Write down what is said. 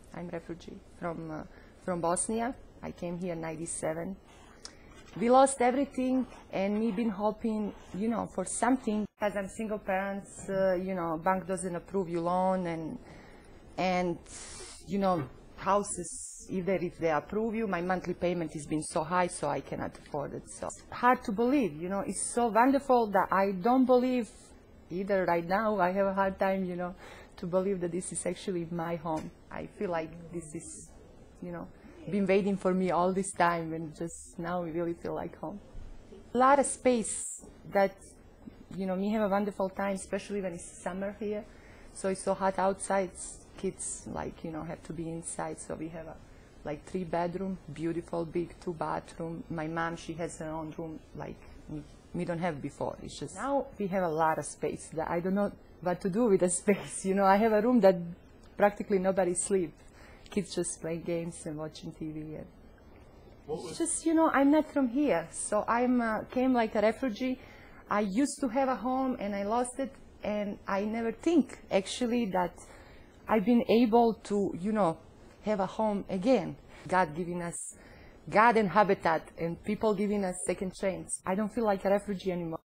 I'm refugee from Bosnia. I came here in '97. We lost everything, and me been hoping, for something. As I'm single parents, bank doesn't approve you loan, and houses, either if they approve you, my monthly payment has been so high, so I cannot afford it. So it's hard to believe, it's so wonderful that I don't believe, either right now, I have a hard time, to believe that this is actually my home. I feel like this is, been waiting for me all this time, and just now we really feel like home. A lot of space that, we have a wonderful time, especially when it's summer here. So it's so hot outside, kids have to be inside. So we have a 3-bedroom, beautiful, big 2-bathroom. My mom, she has her own room like we don't have before. It's just now we have a lot of space that I don't know what to do with the space. I have a room that practically nobody sleeps. Kids just play games and watching TV. And it's just, I'm not from here. So I came like a refugee. I used to have a home and I lost it. And I never think actually that I've been able to, have a home again. God giving us, God and habitat, and people giving us second chance. I don't feel like a refugee anymore.